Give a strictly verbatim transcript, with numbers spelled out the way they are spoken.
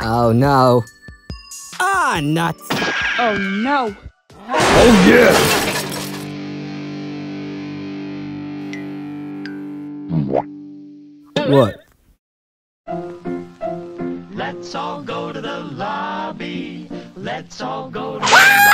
Oh no. Ah, nuts! Oh no! Oh yeah! What? Let's all go to the lobby. Let's all go to the lobby.